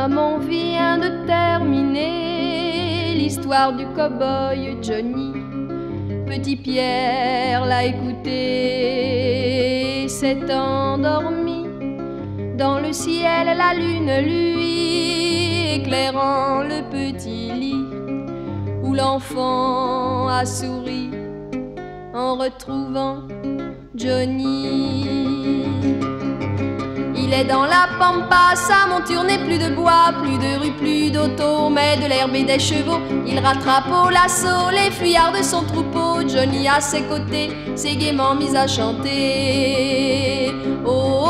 Maman vient de terminer l'histoire du cow-boy Johnny. Petit Pierre l'a écouté, s'est endormi. Dans le ciel, la lune, lui, éclairant le petit lit où l'enfant a souri en retrouvant Johnny. Il est dans la pampa, sa monture n'est plus de bois, plus de rue, plus d'auto, mais de l'herbe et des chevaux. Il rattrape au lasso les fuyards de son troupeau. Johnny à ses côtés s'est gaiement mis à chanter. Oh,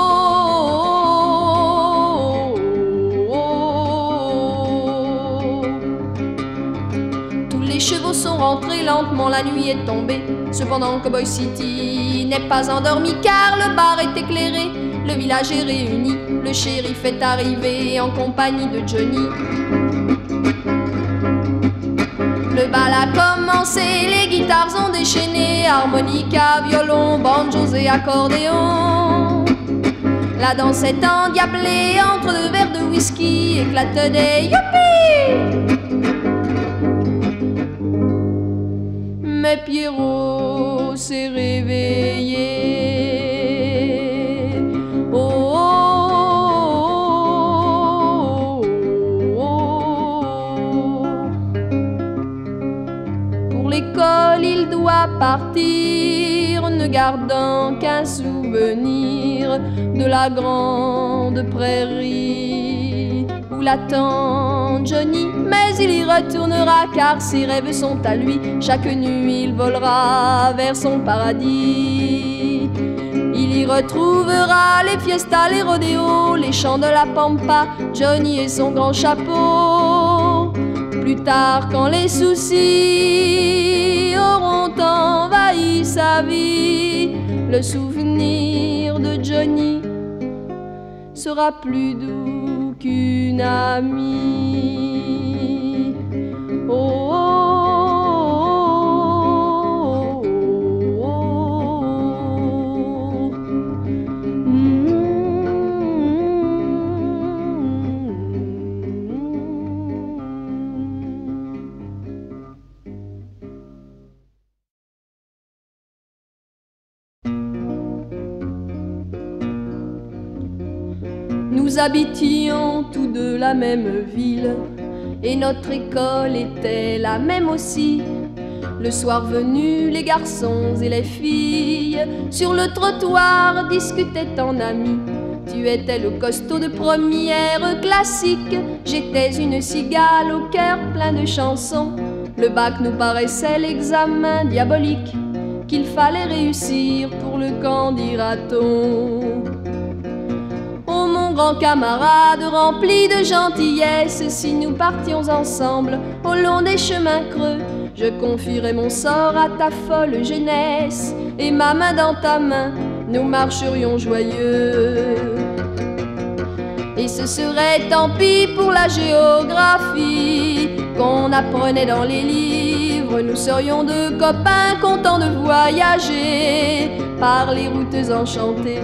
oh, oh, oh, oh. Tous les chevaux sont rentrés lentement, la nuit est tombée. Cependant Cowboy City n'est pas endormi car le bar est éclairé. Le village est réuni, le shérif est arrivé en compagnie de Johnny. Le bal a commencé, les guitares ont déchaîné, harmonica, violon, banjos et accordéon. La danse est endiablée entre deux verres de whisky, éclatent des youpi. Mais Pierrot s'est réveillé. L'école, il doit partir, ne gardant qu'un souvenir de la grande prairie où l'attend Johnny. Mais il y retournera car ses rêves sont à lui. Chaque nuit, il volera vers son paradis. Il y retrouvera les fiestas, les rodéos, les chants de la pampa, Johnny et son grand chapeau. Plus tard, quand les soucis auront envahi sa vie, le souvenir de Johnny sera plus doux qu'une amie. Oh, oh, oh, oh, oh. Nous habitions tous deux la même ville et notre école était la même aussi. Le soir venu, les garçons et les filles sur le trottoir discutaient en amis. Tu étais le costaud de première classique, j'étais une cigale au cœur plein de chansons. Le bac nous paraissait l'examen diabolique qu'il fallait réussir pour le camp, dira-t-on. Oh mon grand camarade rempli de gentillesse, si nous partions ensemble au long des chemins creux, je confierais mon sort à ta folle jeunesse et ma main dans ta main, nous marcherions joyeux. Et ce serait tant pis pour la géographie qu'on apprenait dans les livres. Nous serions deux copains contents de voyager par les routes enchantées.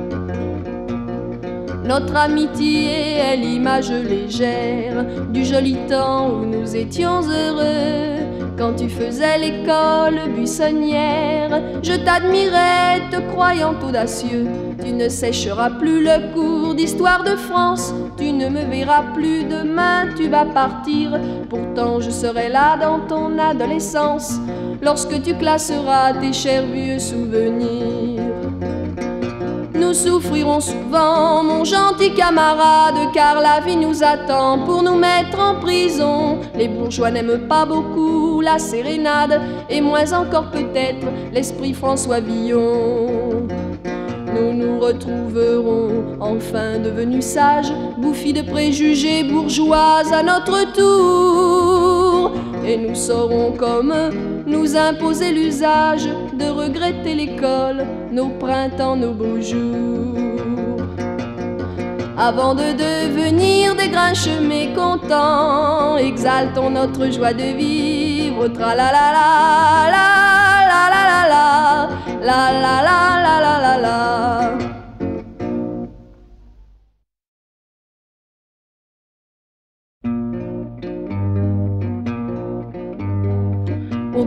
Notre amitié est l'image légère du joli temps où nous étions heureux. Quand tu faisais l'école buissonnière, je t'admirais, te croyant audacieux. Tu ne sécheras plus le cours d'histoire de France, tu ne me verras plus demain, tu vas partir. Pourtant je serai là dans ton adolescence, lorsque tu classeras tes chers vieux souvenirs. Nous souffrirons souvent, mon gentil camarade, car la vie nous attend pour nous mettre en prison. Les bourgeois n'aiment pas beaucoup la sérénade, et moins encore peut-être l'esprit François Villon. Nous nous retrouverons enfin devenus sages, bouffis de préjugés bourgeois à notre tour. Et nous saurons comme nous imposer l'usage de regretter l'école, nos printemps, nos beaux jours. Avant de devenir des grinches mécontents, exaltons notre joie de vivre, tra la la la la la la la la la la la la la la.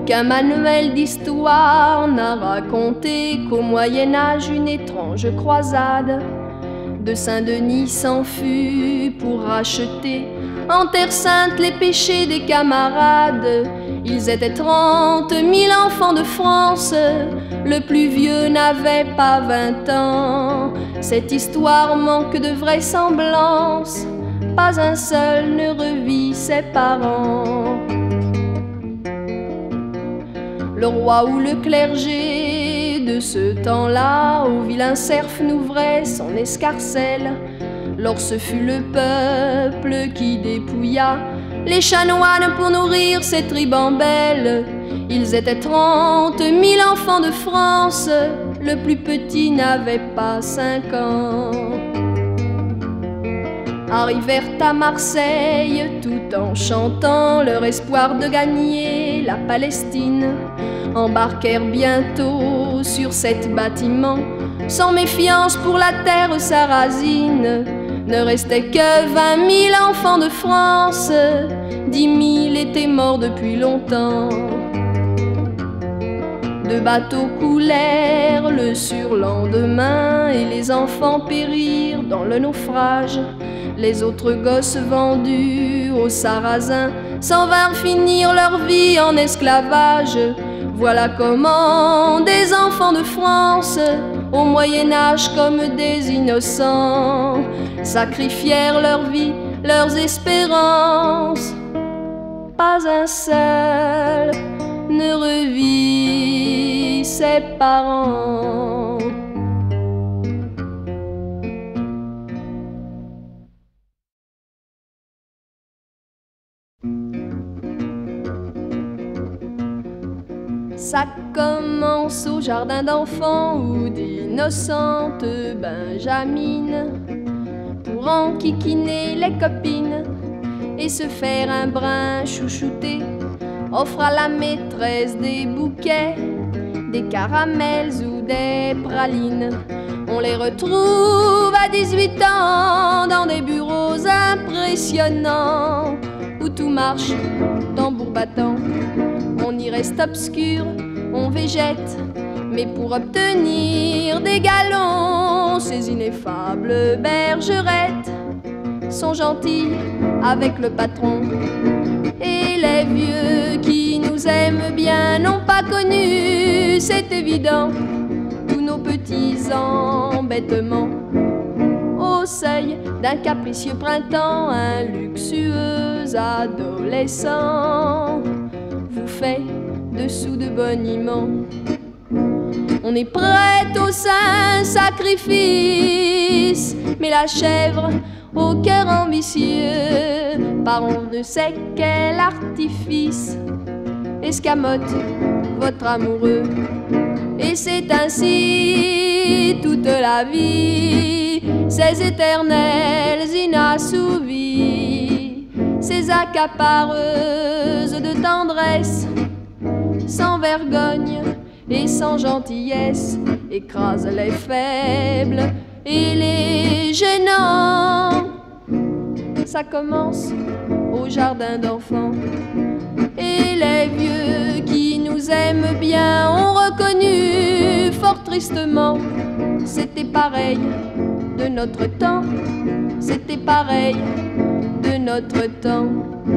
Aucun manuel d'histoire n'a raconté qu'au Moyen-Âge une étrange croisade de Saint-Denis s'en fut pour racheter en Terre Sainte les péchés des camarades. Ils étaient 30 000 enfants de France, le plus vieux n'avait pas 20 ans. Cette histoire manque de vraisemblance, pas un seul ne revit ses parents. Le roi ou le clergé de ce temps-là au vilain cerf n'ouvrait son escarcelle. Lors ce fut le peuple qui dépouilla les chanoines pour nourrir ces tribambelles. Ils étaient 30 000 enfants de France, le plus petit n'avait pas 5 ans. Arrivèrent à Marseille tout en chantant leur espoir de gagner la Palestine. Embarquèrent bientôt sur cet bâtiment, sans méfiance pour la terre sarrasine. Ne restait que 20 000 enfants de France, 10 000 étaient morts depuis longtemps. 2 bateaux coulèrent le surlendemain et les enfants périrent dans le naufrage. Les autres gosses vendus aux Sarrasins s'en vinrent finir leur vie en esclavage. Voilà comment des enfants de France, au Moyen-Âge comme des innocents, sacrifièrent leur vie, leurs espérances. Pas un seul ne revit ses parents. Ça commence au jardin d'enfants où d'innocentes benjamines pour enquiquiner les copines et se faire un brin chouchouté offre à la maîtresse des bouquets, des caramels ou des pralines. On les retrouve à 18 ans dans des bureaux impressionnants où tout marche tambour battant. On y reste obscur, on végète, mais pour obtenir des galons, ces ineffables bergerettes sont gentilles avec le patron. Et les vieux qui nous aiment bien n'ont pas connu, c'est évident, tous nos petits embêtements. Au seuil d'un capricieux printemps, un luxueux adolescent vous fait de sous de boniment. On est prêt au saint sacrifice, mais la chèvre au cœur ambitieux, par on ne sait quel artifice, escamote votre amoureux. Et c'est ainsi toute la vie, ces éternelles inassouvies, ces accapareuses de tendresse, sans vergogne et sans gentillesse, écrasent les faibles et les gênants. Ça commence au jardin d'enfants. Et les vieux qui nous aiment bien ont reconnu fort tristement, c'était pareil de notre temps, c'était pareil de notre temps.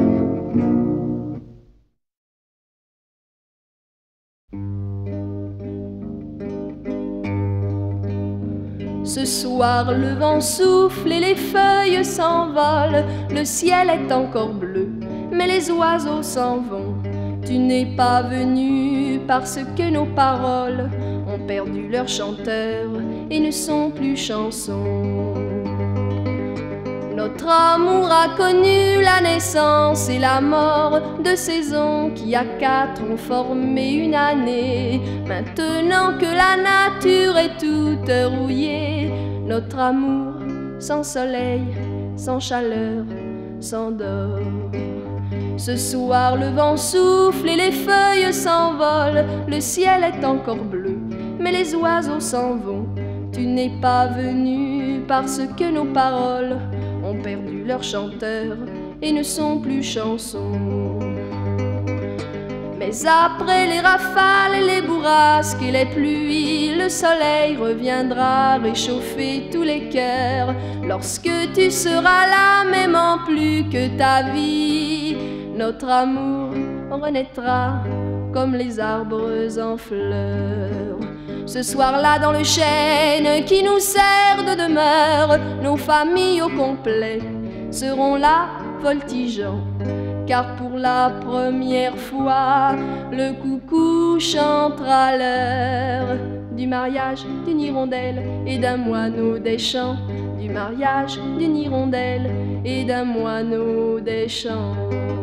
Ce soir, le vent souffle et les feuilles s'envolent. Le ciel est encore bleu, mais les oiseaux s'en vont. Tu n'es pas venu parce que nos paroles ont perdu leur chanteur et ne sont plus chansons. Notre amour a connu la naissance et la mort de saisons qui à 4 ont formé une année. Maintenant que la nature est toute rouillée, notre amour sans soleil, sans chaleur, s'endort. Ce soir le vent souffle et les feuilles s'envolent. Le ciel est encore bleu, mais les oiseaux s'en vont. Tu n'es pas venu parce que nos paroles ont perdu leur chanteur et ne sont plus chansons. Mais Mais après les rafales et les bourrasques et les pluies, le soleil reviendra réchauffer tous les cœurs. Lorsque tu seras là, m'aimant plus que ta vie, notre amour renaîtra comme les arbres en fleurs. Ce soir-là, dans le chêne qui nous sert de demeure, nos familles au complet seront là voltigeant, car pour la première fois, le coucou chantera l'heure du mariage d'une hirondelle et d'un moineau des champs, du mariage d'une hirondelle et d'un moineau des champs.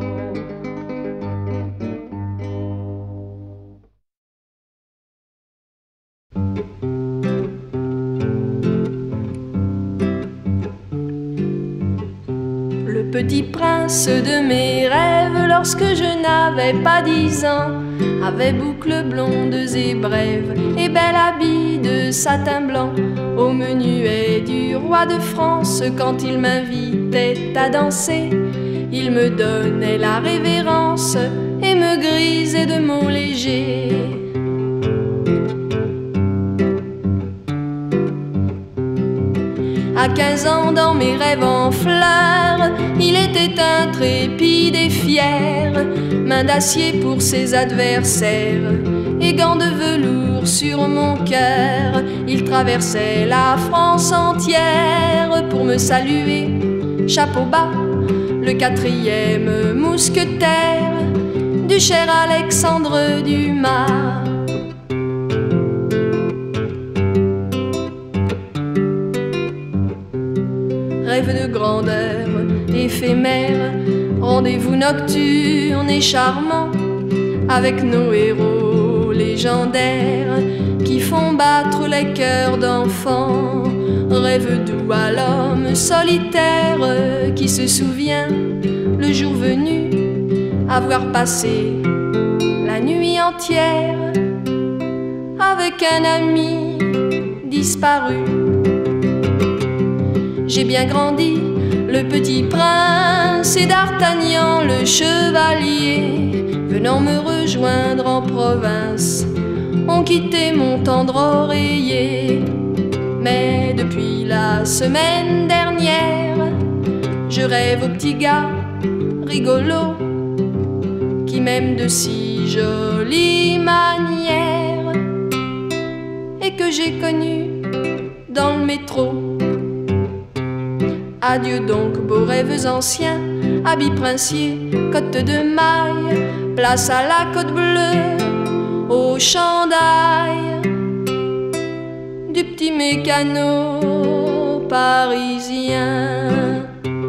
Le petit prince de mes rêves, lorsque je n'avais pas 10 ans, avait boucles blondes et brèves et bel habit de satin blanc. Au menuet du roi de France, quand il m'invitait à danser, il me donnait la révérence et me grisait de mots légers. À 15 ans, dans mes rêves en fleurs, il était intrépide et fier, main d'acier pour ses adversaires et gants de velours sur mon cœur. Il traversait la France entière pour me saluer, chapeau bas, le 4e mousquetaire du cher Alexandre Dumas. Rêve de grandeur éphémère, rendez-vous nocturne et charmant avec nos héros légendaires qui font battre les cœurs d'enfants. Rêve doux à l'homme solitaire qui se souvient, le jour venu, avoir passé la nuit entière avec un ami disparu. J'ai bien grandi, le petit prince et d'Artagnan, le chevalier, venant me rejoindre en province, ont quitté mon tendre oreiller. Mais depuis la semaine dernière, je rêve au petit gars rigolo qui m'aime de si jolies manières et que j'ai connu dans le métro. Adieu donc, beaux rêves anciens, habits princiers, côte de maille, place à la côte bleue, au chandail du petit mécano parisien.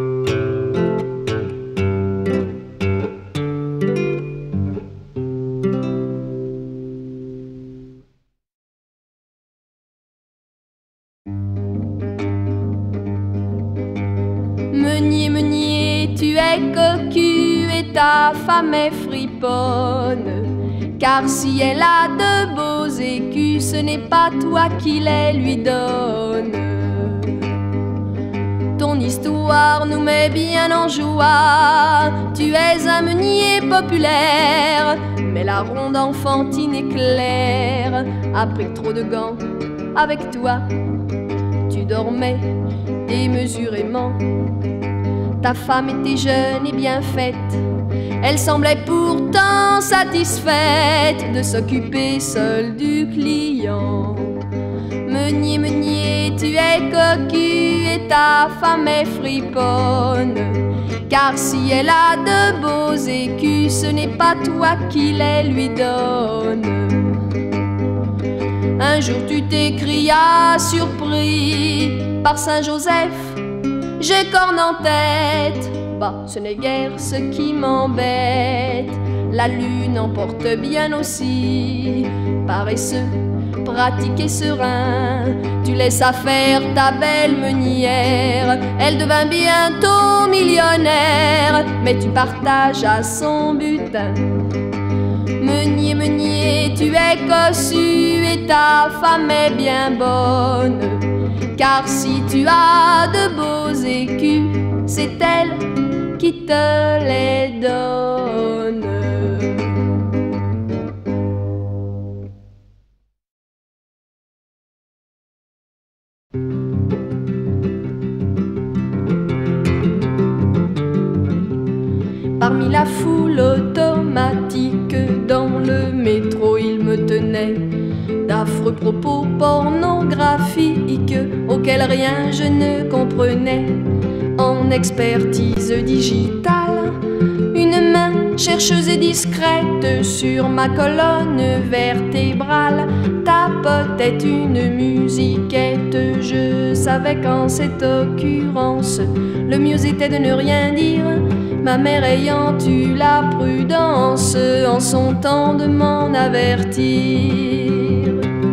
Meunier, meunier, tu es cocu et ta femme est friponne, car si elle a de beaux écus, ce n'est pas toi qui les lui donne. Ton histoire nous met bien en joie, tu es un meunier populaire, mais la ronde enfantine éclaire a pris trop de gants avec toi. Tu dormais démesurément. Ta femme était jeune et bien faite, elle semblait pourtant satisfaite de s'occuper seule du client. Meunier, meunier, tu es cocu et ta femme est friponne, car si elle a de beaux écus, ce n'est pas toi qui les lui donne. Un jour tu t'écrias surpris par Saint-Joseph, j'ai corne en tête. Bah, ce n'est guère ce qui m'embête, la lune emporte bien aussi. Paresseux, pratique et serein, tu laissas faire ta belle meunière. Elle devint bientôt millionnaire, mais tu partages à son butin. Meunier, meunier, tu es cossu et ta femme est bien bonne, car si tu as de beaux écus, c'est elle qui te les donne. la foule automatique. Dans le métro, il me tenait d'affreux propos pornographiques auxquels rien je ne comprenais. En expertise digitale, une main chercheuse et discrète sur ma colonne vertébrale tapotait une musiquette. Je savais qu'en cette occurrence, le mieux était de ne rien dire, ma mère ayant eu la prudence en son temps de m'en avertir.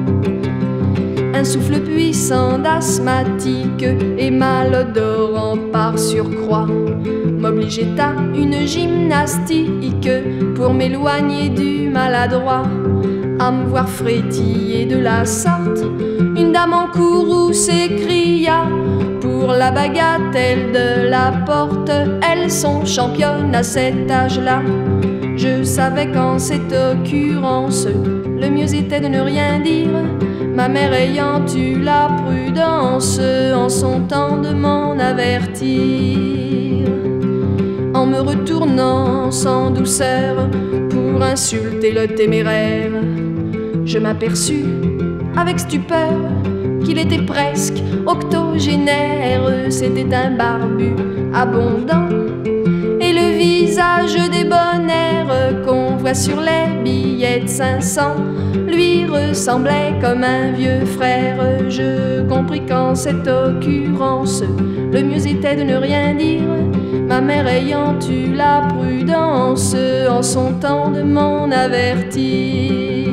Un souffle puissant d'asthmatique et malodorant par surcroît m'obligeait à une gymnastique pour m'éloigner du maladroit. À me voir frétiller de la sorte, une dame en courroux s'écria: pour la bagatelle de la porte, elles sont championnes à cet âge-là. Je savais qu'en cette occurrence, le mieux était de ne rien dire, ma mère ayant eu la prudence en son temps de m'en avertir. En me retournant sans douceur pour insulter le téméraire, je m'aperçus avec stupeur qu'il était presque octogénaire. C'était un barbu abondant et le visage débonnaire qu'on voit sur les billets de 500 lui ressemblait comme un vieux frère. Je compris qu'en cette occurrence, le mieux était de ne rien dire, ma mère ayant eu la prudence en son temps de m'en avertir.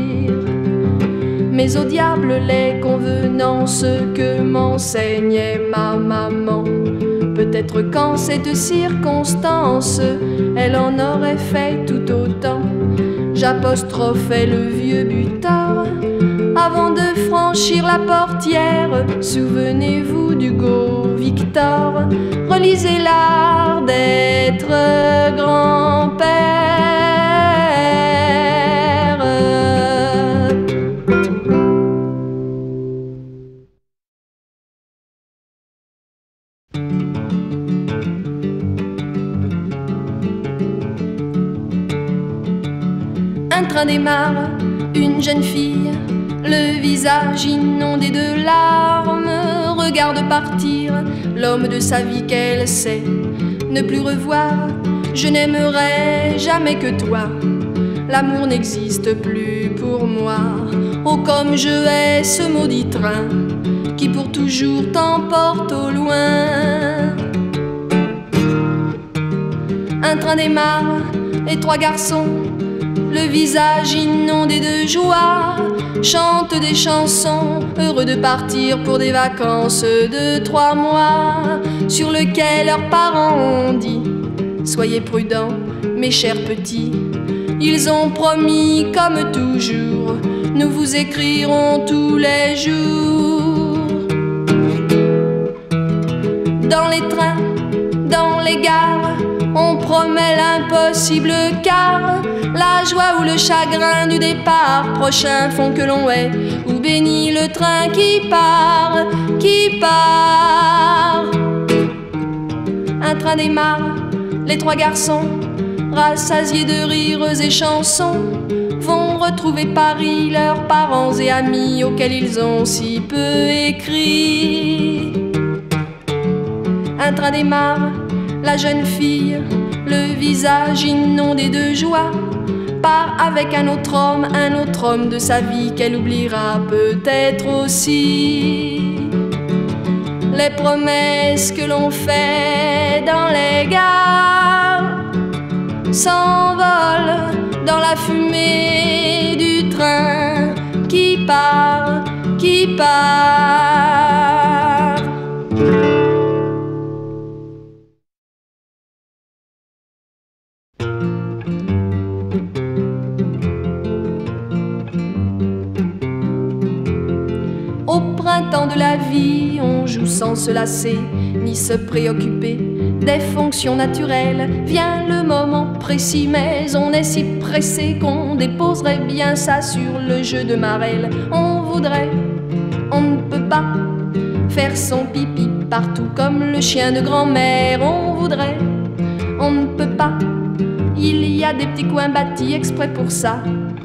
Mais au diable les convenances que m'enseignait ma maman. Peut-être qu'en cette circonstance, elle en aurait fait tout autant. J'apostrophais le vieux butor avant de franchir la portière. Souvenez-vous d'Hugo Victor, relisez l'art d'être grand-père. Un train démarre, une jeune fille, le visage inondé de larmes, regarde partir l'homme de sa vie qu'elle sait ne plus revoir. Je n'aimerai jamais que toi, l'amour n'existe plus pour moi. Oh, comme je hais ce maudit train qui pour toujours t'emporte au loin. Un train démarre et trois garçons, le visage inondé de joie, chantent des chansons, heureux de partir pour des vacances de 3 mois, sur lesquelles leurs parents ont dit: soyez prudents, mes chers petits. Ils ont promis, comme toujours, nous vous écrirons tous les jours. Dans les trains, dans les gares, on promet l'impossible car la joie ou le chagrin du départ prochain font que l'on est ou bénit le train qui part, qui part. Un train démarre, les trois garçons, rassasiés de rires et chansons, vont retrouver Paris, leurs parents et amis auxquels ils ont si peu écrit. Un train démarre, la jeune fille, le visage inondé de joie, part avec un autre homme de sa vie qu'elle oubliera peut-être aussi. Les promesses que l'on fait dans les gares s'envolent dans la fumée du train qui part, qui part. Au printemps de la vie, on joue sans se lasser, ni se préoccuper des fonctions naturelles. Vient le moment précis, mais on est si pressé qu'on déposerait bien ça sur le jeu de Marelle. On voudrait, on ne peut pas, faire son pipi partout comme le chien de grand-mère. On voudrait, on ne peut pas, il y a des petits coins bâtis exprès pour ça.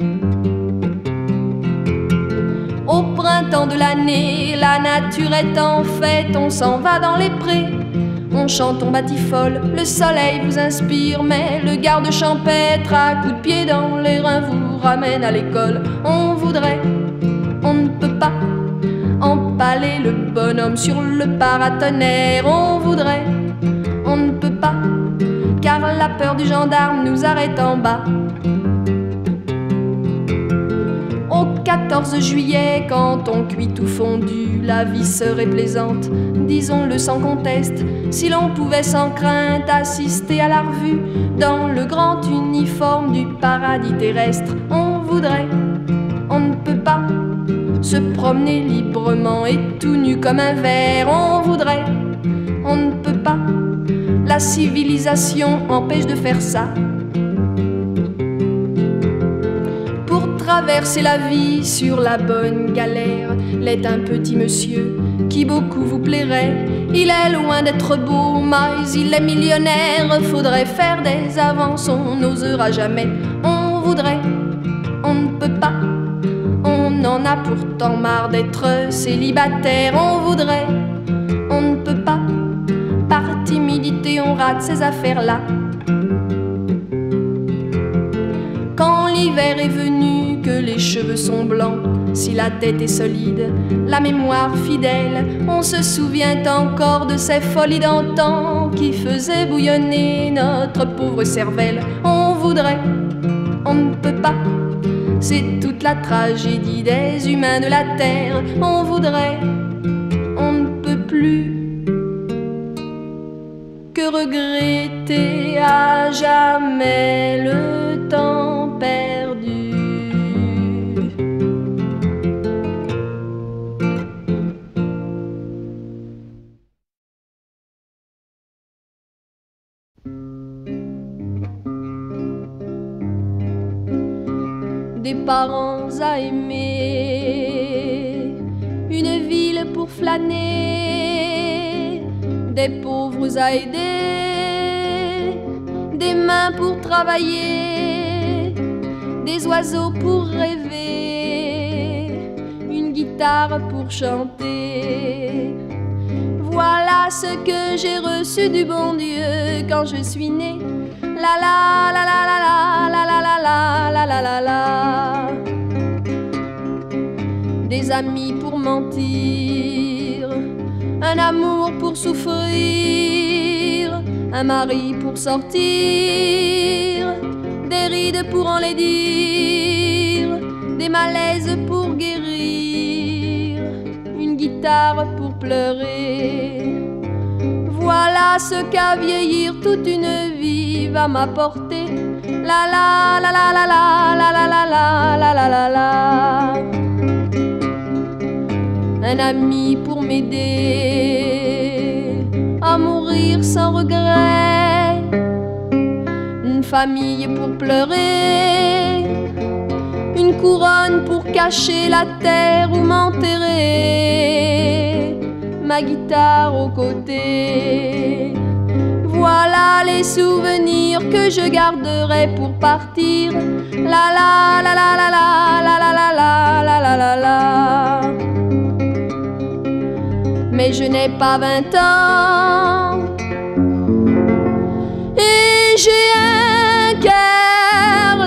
Au printemps de l'année, la nature est en fête, on s'en va dans les prés. On chante, on batifole, le soleil vous inspire, mais le garde champêtre à coups de pied dans les reins vous ramène à l'école. On voudrait, on ne peut pas empaler le bonhomme sur le paratonnerre. On voudrait, on ne peut pas, car la peur du gendarme nous arrête en bas. Au 14 juillet, quand on cuit tout fondu, la vie serait plaisante, disons-le sans conteste, si l'on pouvait sans crainte assister à la revue dans le grand uniforme du paradis terrestre. On voudrait, on ne peut pas, se promener librement et tout nu comme un ver. On voudrait, on ne peut pas, la civilisation empêche de faire ça. Traverser la vie sur la bonne galère, l'est un petit monsieur qui beaucoup vous plairait. Il est loin d'être beau, mais il est millionnaire. Faudrait faire des avances, on n'osera jamais. On voudrait, on ne peut pas, on en a pourtant marre d'être célibataire. On voudrait, on ne peut pas, par timidité on rate ces affaires-là. Quand l'hiver est venu, que les cheveux sont blancs, si la tête est solide, la mémoire fidèle, on se souvient encore de ces folies d'antan qui faisaient bouillonner notre pauvre cervelle. On voudrait, on ne peut pas, c'est toute la tragédie des humains de la terre. On voudrait, on ne peut plus que regretter à jamais le temps perdu. Des parents à aimer, une ville pour flâner, des pauvres à aider, des mains pour travailler, des oiseaux pour rêver, une guitare pour chanter. Voilà ce que j'ai reçu du bon Dieu quand je suis née. La la la la la la la la la la la la la. Des amis pour mentir, un amour pour souffrir, un mari pour sortir, des rides pour enlaidir, des malaises pour guérir, une guitare pour pleurer. Voilà ce qu'à vieillir toute une vie va m'apporter. La la la la la la la la la la la la la. Un ami pour m'aider à mourir sans regret, une famille pour pleurer, une couronne pour cacher la terre ou m'enterrer, ma guitare aux côtés. Voilà les souvenirs que je garderai pour partir. La la la la la la la la la la la la la. Mais je n'ai pas 20 ans et j'ai un cœur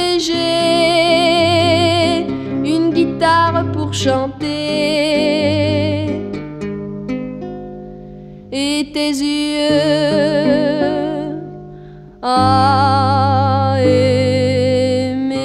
léger, une guitare pour chanter et tes yeux à aimer.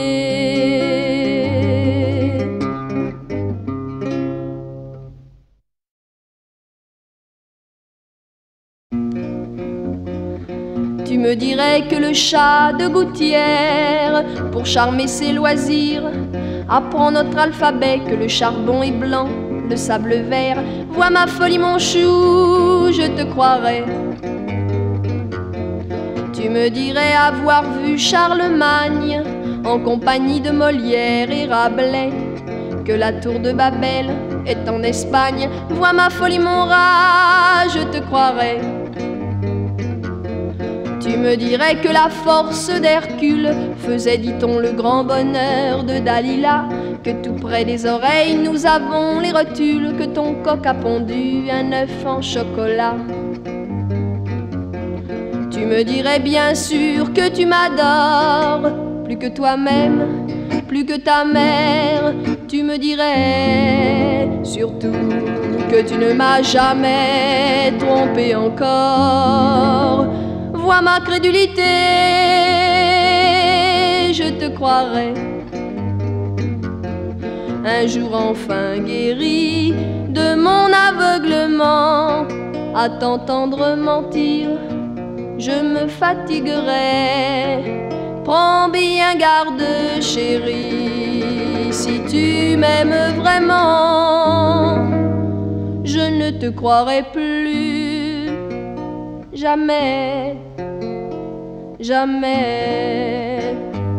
Tu me dirais que le chat de gouttière, pour charmer ses loisirs, apprend notre alphabet, que le charbon est blanc, le sable vert. Vois ma folie mon chou, je te croirais. Tu me dirais avoir vu Charlemagne en compagnie de Molière et Rabelais, que la tour de Babel est en Espagne. Vois ma folie mon rat, je te croirais. Tu me dirais que la force d'Hercule faisait, dit-on, le grand bonheur de Dalila, que tout près des oreilles nous avons les rotules, que ton coq a pondu un œuf en chocolat. Tu me dirais bien sûr que tu m'adores, plus que toi-même, plus que ta mère. Tu me dirais surtout que tu ne m'as jamais trompé encore. Vois ma crédulité, je te croirai. Un jour enfin guéri de mon aveuglement, à t'entendre mentir, je me fatiguerai. Prends bien garde, chérie, si tu m'aimes vraiment, je ne te croirai plus, jamais, jamais.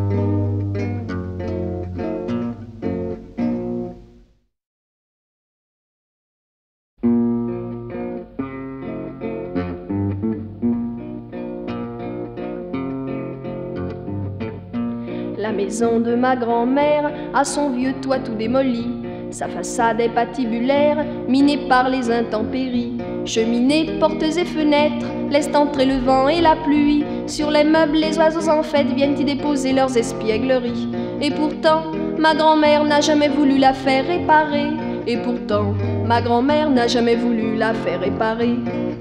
La maison de ma grand-mère a son vieux toit tout démoli. Sa façade est patibulaire, minée par les intempéries. Cheminées, portes et fenêtres laissent entrer le vent et la pluie. Sur les meubles, les oiseaux en fête viennent y déposer leurs espiègleries. Et pourtant, ma grand-mère n'a jamais voulu la faire réparer. Et pourtant, ma grand-mère n'a jamais voulu la faire réparer.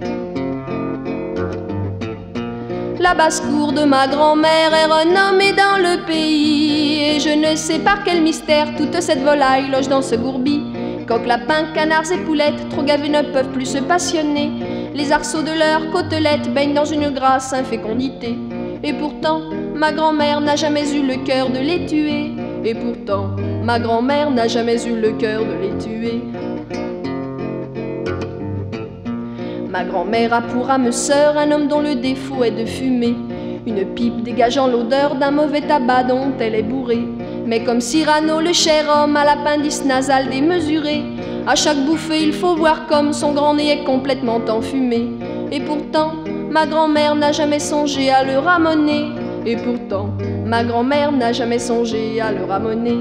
La basse-cour de ma grand-mère est renommée dans le pays, et je ne sais par quel mystère toute cette volaille loge dans ce gourbi. Coqs, lapins, canards et poulettes, trop gavés ne peuvent plus se passionner. Les arceaux de leurs côtelettes baignent dans une grasse infécondité. Et pourtant, ma grand-mère n'a jamais eu le cœur de les tuer. Et pourtant, ma grand-mère n'a jamais eu le cœur de les tuer. Ma grand-mère a pour âme sœur un homme dont le défaut est de fumer, une pipe dégageant l'odeur d'un mauvais tabac dont elle est bourrée. Mais comme Cyrano, le cher homme, a l'appendice nasal démesuré, à chaque bouffée il faut voir comme son grand nez est complètement enfumé. Et pourtant, ma grand-mère n'a jamais songé à le ramener. Et pourtant, ma grand-mère n'a jamais songé à le ramener.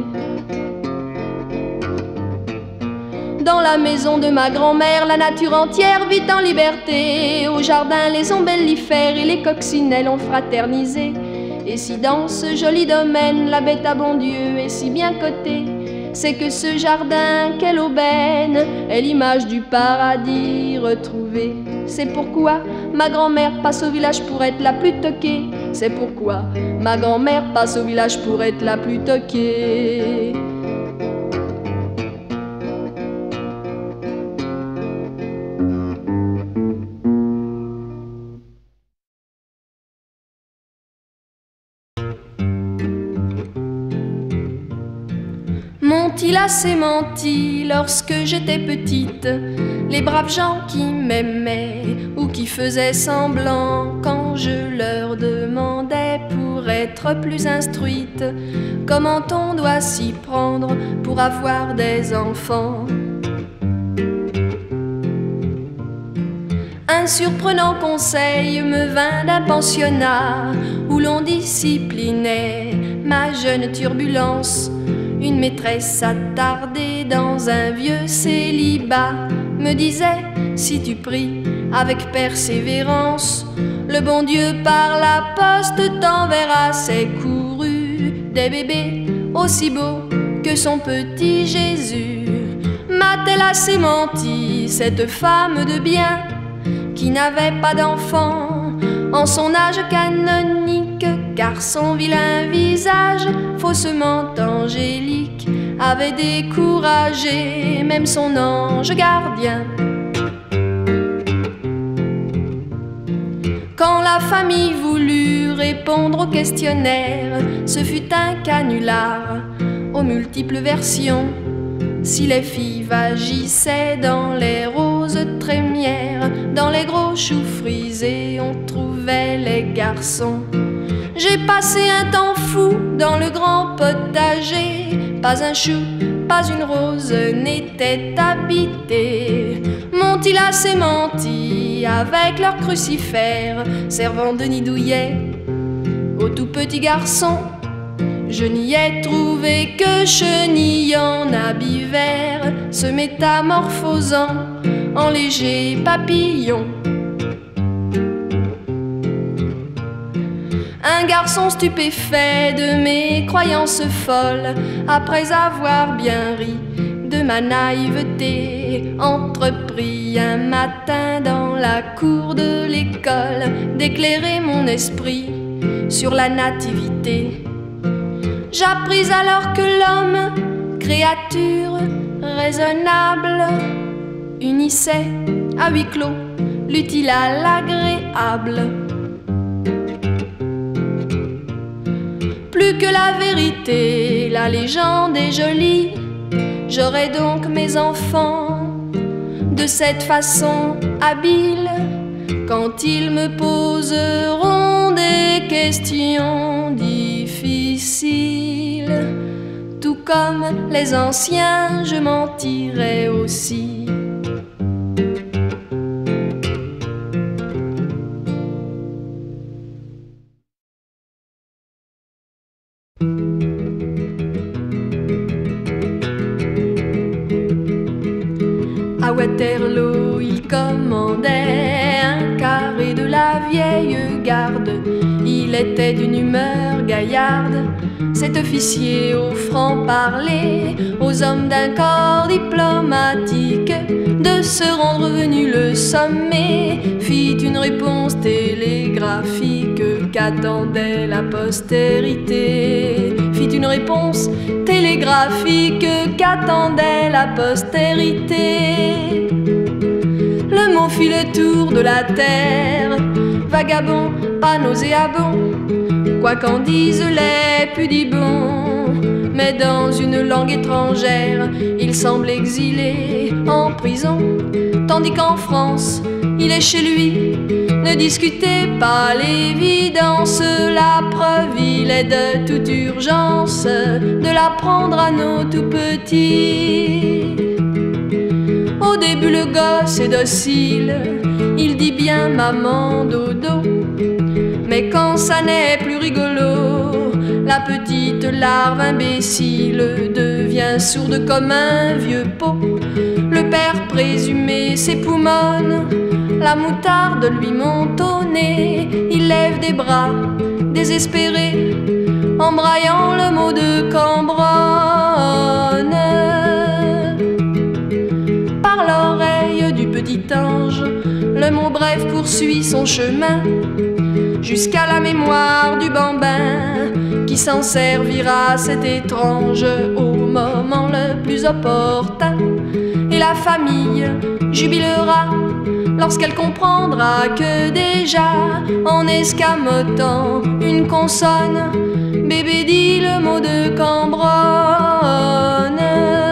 Dans la maison de ma grand-mère, la nature entière vit en liberté. Au jardin, les ombellifères et les coccinelles ont fraternisé. Et si dans ce joli domaine, la bête à bon Dieu est si bien cotée, c'est que ce jardin, quelle aubaine, est l'image du paradis retrouvé. C'est pourquoi ma grand-mère passe au village pour être la plus toquée. C'est pourquoi ma grand-mère passe au village pour être la plus toquée. M'ont-ils assez menti lorsque j'étais petite? Les braves gens qui m'aimaient ou qui faisaient semblant quand je leur demandais pour être plus instruite comment on doit s'y prendre pour avoir des enfants. Un surprenant conseil me vint d'un pensionnat où l'on disciplinait ma jeune turbulence. Une maîtresse attardée dans un vieux célibat me disait: si tu pries avec persévérance, le bon Dieu par la poste t'enverra ses courus des bébés aussi beaux que son petit Jésus. M'a-t-elle assez menti, cette femme de bien qui n'avait pas d'enfant en son âge canonique, car son vilain visage faussement angélique avait découragé même son ange gardien. Quand la famille voulut répondre au questionnaire, ce fut un canular aux multiples versions. Si les filles vagissaient dans les roses trémières, dans les gros choux frisés on trouvait les garçons. J'ai passé un temps fou dans le grand potager, pas un chou, pas une rose n'était habité. Mon N'ont-ils assez menti avec leur crucifère, servant de nid douillet aux tout petits garçons? Je n'y ai trouvé que chenilles en habits verts, se métamorphosant en légers papillons. Un garçon stupéfait de mes croyances folles, après avoir bien ri de ma naïveté, entrepris un matin dans la cour de l'école d'éclairer mon esprit sur la nativité. J'appris alors que l'homme, créature raisonnable, unissait à huis clos l'utile à l'agréable. Plus que la vérité, la légende est jolie. J'aurai donc mes enfants de cette façon habile, quand ils me poseront des questions difficiles. Tout comme les anciens, je mentirai aussi. À Waterloo, il commandait un carré de la vieille garde. Il était d'une humeur gaillarde, cet officier au franc-parler, aux hommes d'un corps diplomatique, de se rendre venu le sommet, fit une réponse télégraphique qu'attendait la postérité. Fit une réponse télégraphique qu'attendait la postérité. Le mot fit le tour de la terre, vagabond, pas nauséabond, quoi qu'en disent les pudibonds. Mais dans une langue étrangère, il semble exilé en prison, tandis qu'en France, il est chez lui. Ne discutez pas l'évidence, la preuve il est de toute urgence de l'apprendre à nos tout petits. Au début le gosse est docile, il dit bien maman dodo, mais quand ça n'est plus rigolo, la petite larve imbécile devient sourde comme un vieux pot. Le père présumé s'époumonne, la moutarde lui monte au nez. Il lève des bras désespérés, embraillant le mot de Cambronne. Par l'oreille du petit ange, le mot bref poursuit son chemin, jusqu'à la mémoire du bambin, qui s'en servira, cet étrange, au moment le plus opportun. Et la famille jubilera lorsqu'elle comprendra que déjà, en escamotant une consonne, bébé dit le mot de Cambronne.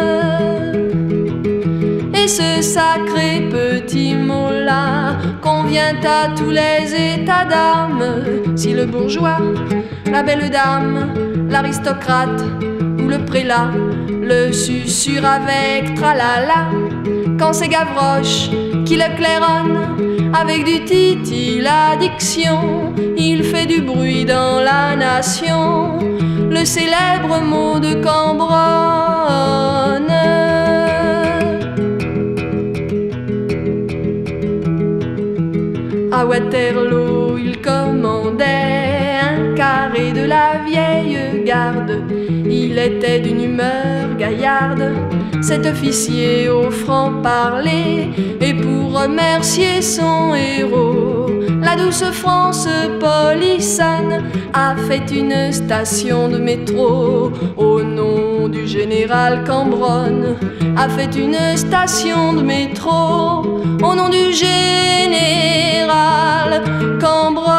Et ce sacré petit mot-là convient à tous les états d'âme. Si le bourgeois, la belle dame, l'aristocrate ou le prélat le susurre avec tralala, quand c'est Gavroche qui le claironne avec du titil à diction, il fait du bruit dans la nation, le célèbre mot de Cambronne. À Waterloo, il commandait un carré de la vieille garde. Il était d'une humeur gaillarde, cet officier au franc-parler, et pour remercier son héros, la douce France polissonne a fait une station de métro au nom du général Cambronne. A fait une station de métro au nom du général Cambronne.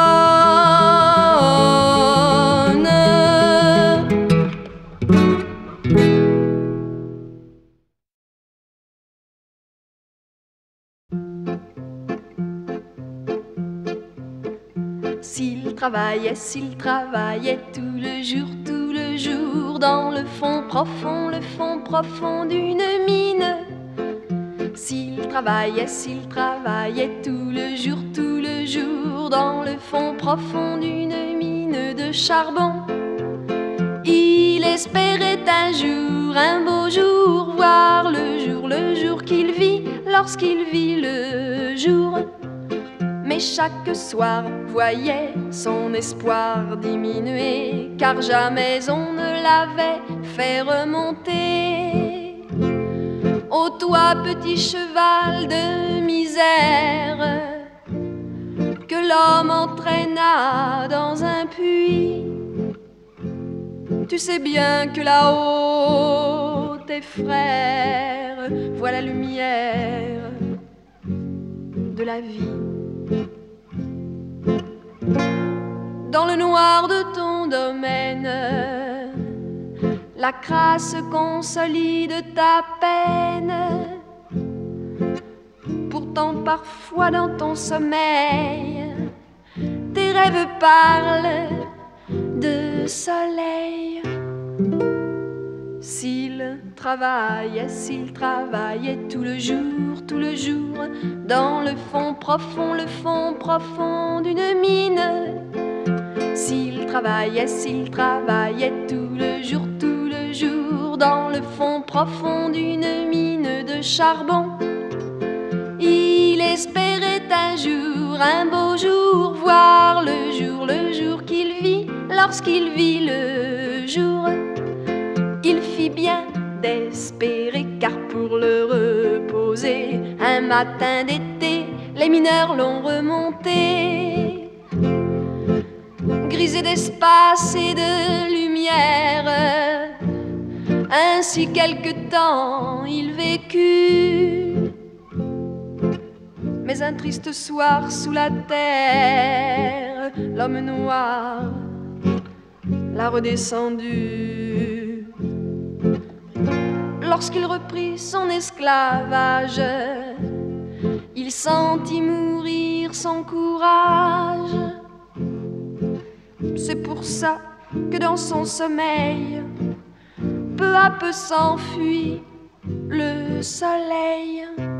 S'il travaillait tout le jour, dans le fond profond d'une mine, s'il travaillait tout le jour dans le fond profond d'une mine de charbon. Il espérait un jour, un beau jour, voir le jour qu'il vit lorsqu'il vit le jour. Mais chaque soir voyait son espoir diminuer, car jamais on ne l'avait fait remonter. Ô toi petit cheval de misère, que l'homme entraîna dans un puits, tu sais bien que là-haut tes frères voient la lumière de la vie. Dans le noir de ton domaine, la crasse consolide ta peine. Pourtant parfois dans ton sommeil, tes rêves parlent de soleil. S'il travaillait tout le jour, dans le fond profond d'une mine. S'il travaillait tout le jour, dans le fond profond d'une mine de charbon. Il espérait un jour, un beau jour, voir le jour qu'il vit lorsqu'il vit le jour. Il fit bien d'espérer, car pour le reposer, un matin d'été, les mineurs l'ont remonté. Grisé d'espace et de lumière, ainsi quelque temps il vécut. Mais un triste soir sous la terre, l'homme noir l'a redescendu. Lorsqu'il reprit son esclavage, il sentit mourir son courage. C'est pour ça que dans son sommeil, peu à peu s'enfuit le soleil.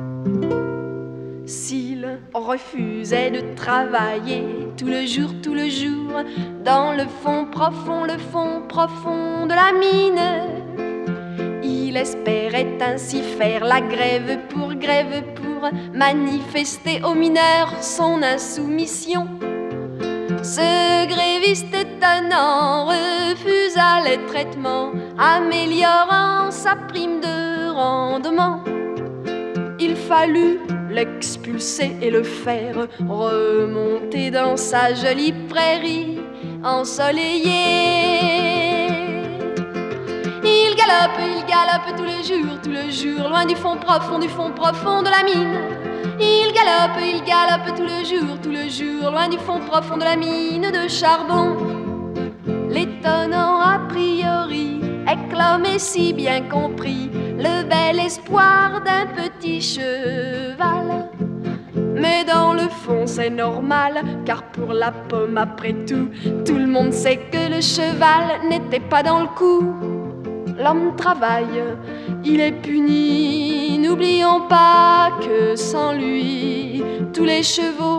S'il refusait de travailler tout le jour, dans le fond profond de la mine, il espérait ainsi faire la grève pour manifester aux mineurs son insoumission. Ce gréviste étonnant refusa les traitements, améliorant sa prime de rendement. Il fallut l'expulser et le faire remonter dans sa jolie prairie ensoleillée. Il galope tout le jour, loin du fond profond de la mine. Il galope tout le jour, loin du fond profond de la mine de charbon. L'étonnant a priori éclamé si bien compris le bel espoir d'un petit cheval. Mais dans le fond c'est normal, car pour la pomme après tout, tout le monde sait que le cheval n'était pas dans le coup. L'homme travaille, il est puni, n'oublions pas que sans lui, tous les chevaux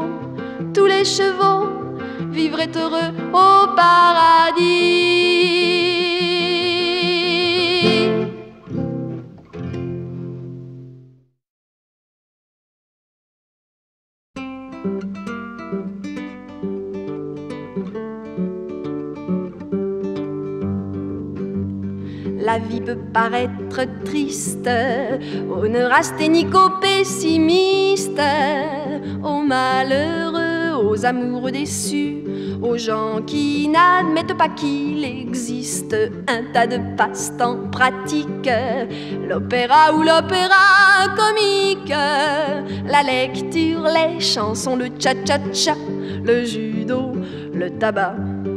vivraient heureux au paradis. La vie peut paraître triste aux neurasthéniques, pessimistes, aux malheureux, aux amoureux déçus, aux gens qui n'admettent pas qu'il existe un tas de passe-temps pratiques, l'opéra ou l'opéra comique, la lecture, les chansons, le cha-cha-cha, le judo, le tabac.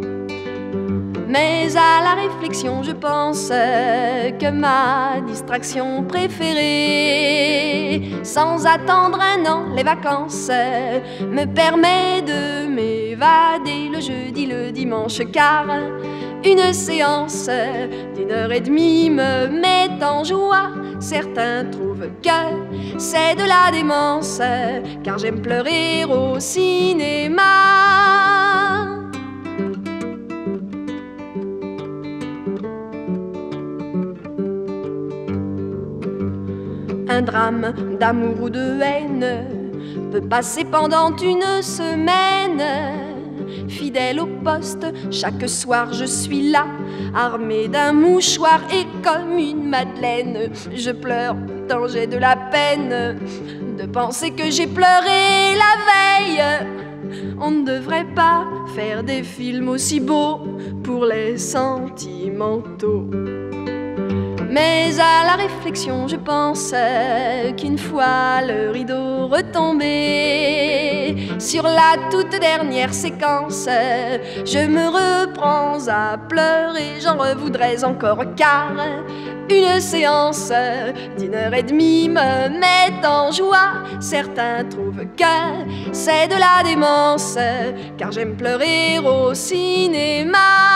Mais à la réflexion, je pense que ma distraction préférée, sans attendre un an, les vacances, me permet de m'évader le jeudi, le dimanche, car une séance d'1h30 me met en joie. certains trouvent que c'est de la démence, car j'aime pleurer au cinéma. Un drame d'amour ou de haine peut passer pendant une semaine. Fidèle au poste, chaque soir je suis là, armée d'un mouchoir et comme une madeleine. Je pleure tant j'ai de la peine de penser que j'ai pleuré la veille. On ne devrait pas faire des films aussi beaux pour les sentimentaux. Mais à la réflexion, je pense qu'une fois le rideau retombé sur la toute dernière séquence, je me reprends à pleurer. J'en revoudrais encore car une séance d'1h30 me met en joie. Certains trouvent que c'est de la démence, car j'aime pleurer au cinéma.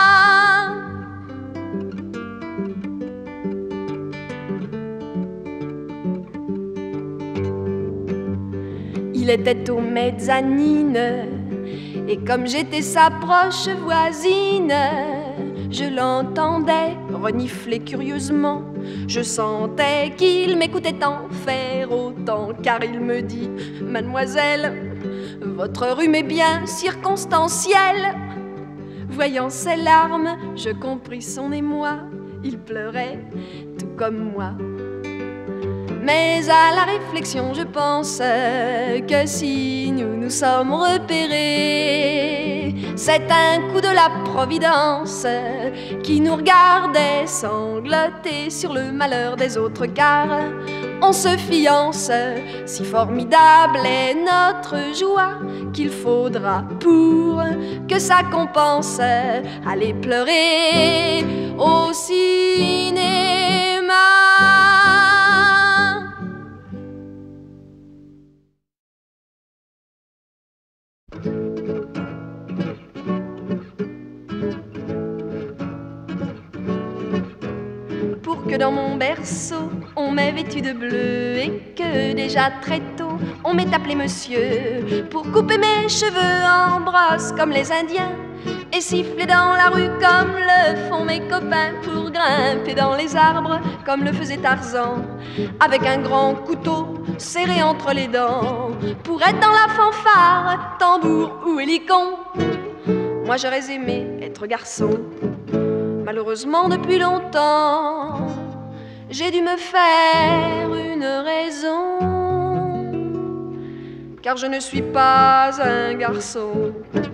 Il était aux mezzanines, et comme j'étais sa proche voisine, je l'entendais renifler curieusement. Je sentais qu'il m'écoutait en faire autant, car il me dit « Mademoiselle, votre rhume est bien circonstanciel ». Voyant ses larmes, je compris son émoi. Il pleurait tout comme moi. Mais à la réflexion, je pense que si nous nous sommes repérés, c'est un coup de la providence qui nous regardait sangloter sur le malheur des autres, car on se fiance. Si formidable est notre joie qu'il faudra pour que ça compense aller pleurer au cinéma. Pour que dans mon berceau on m'ait vêtu de bleu et que déjà très tôt on m'ait appelé monsieur, pour couper mes cheveux en brosse comme les Indiens et siffler dans la rue comme le font mes copains, pour grimper dans les arbres comme le faisait Tarzan avec un grand couteau serré entre les dents, pour être dans la fanfare, tambour ou hélicon. Moi j'aurais aimé être garçon. Malheureusement depuis longtemps, j'ai dû me faire une raison, car je ne suis pas un garçon.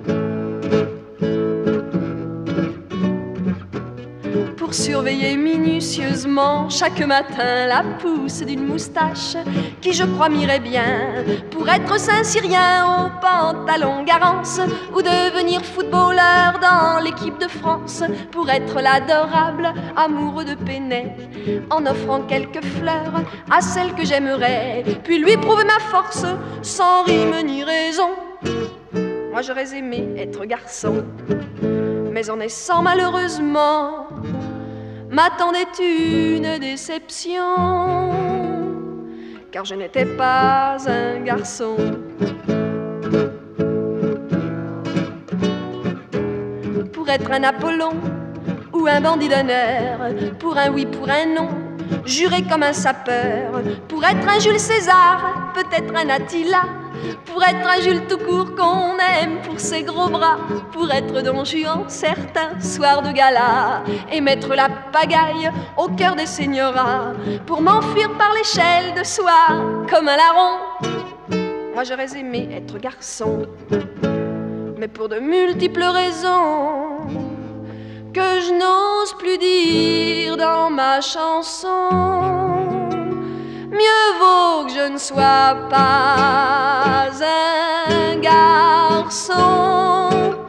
Pour surveiller minutieusement chaque matin la pousse d'une moustache qui je crois m'irait bien, pour être Saint-Cyrien au pantalon Garance ou devenir footballeur dans l'équipe de France, pour être l'adorable amoureux de Pénet en offrant quelques fleurs à celle que j'aimerais, puis lui prouver ma force sans rime ni raison. Moi j'aurais aimé être garçon, mais en naissant malheureusement m'attendait une déception, car je n'étais pas un garçon. Pour être un Apollon ou un bandit d'honneur, pour un oui, pour un non, juré comme un sapeur, pour être un Jules César, peut-être un Attila, pour être un Jules tout court qu'on aime pour ses gros bras, pour être Don Juan certains soirs de gala et mettre la pagaille au cœur des seigneurats, pour m'enfuir par l'échelle de soie comme un larron. Moi j'aurais aimé être garçon, mais pour de multiples raisons que je n'ose plus dire dans ma chanson, mieux vaut que je ne sois pas un garçon.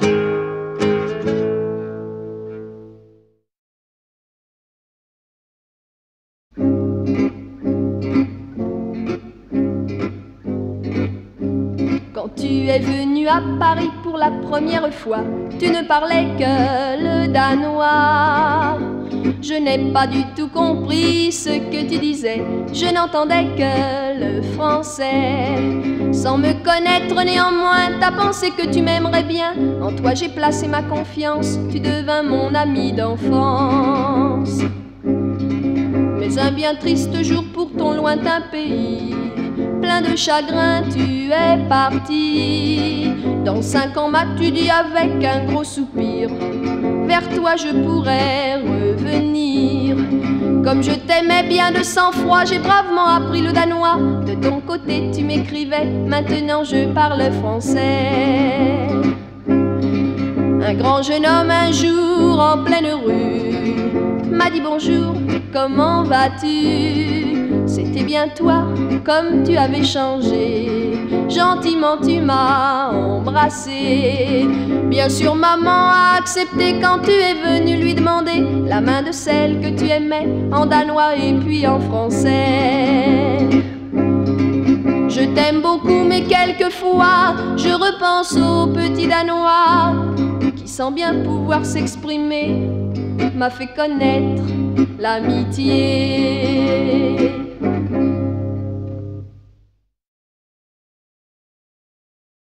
Quand tu es venu à Paris pour la première fois, tu ne parlais que le danois. Je n'ai pas du tout compris ce que tu disais, je n'entendais que le français. Sans me connaître néanmoins, t'as pensé que tu m'aimerais bien. En toi j'ai placé ma confiance, tu devins mon ami d'enfance. Mais un bien triste jour pour ton lointain pays, plein de chagrin tu es parti. Dans 5 ans m'as-tu dit avec un gros soupir, vers toi je pourrais revenir. Comme je t'aimais bien de sang-froid, j'ai bravement appris le danois. De ton côté tu m'écrivais, maintenant je parle français. Un grand jeune homme un jour en pleine rue m'a dit bonjour, comment vas-tu? C'était bien toi, comme tu avais changé. Gentiment tu m'as embrassé. Bien sûr maman a accepté quand tu es venu lui demander la main de celle que tu aimais, en danois et puis en français. Je t'aime beaucoup mais quelquefois je repense au petit danois qui sans bien pouvoir s'exprimer m'a fait connaître l'amitié.